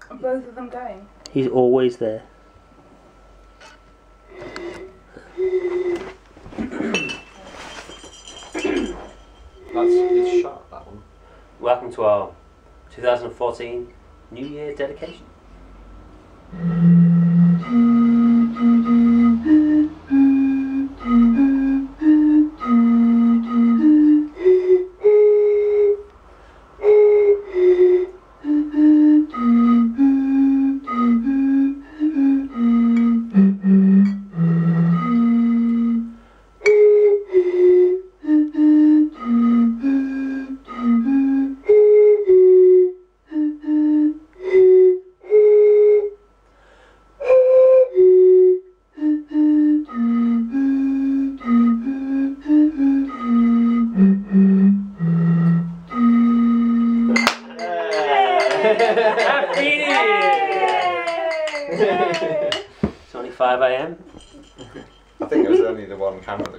Are both of them going? He's always there. It's sharp, that one. Welcome to our 2014 New Year dedication. Happy New Year! It's only 5 AM. I think it was only the one camera that